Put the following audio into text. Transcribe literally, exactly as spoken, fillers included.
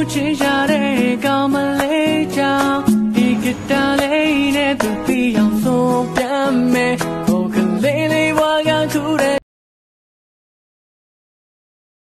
ချစ်ရတဲ့ကောင်မလေးကြောင့်ဒီကတလေးနဲ့သူပြီးအောင်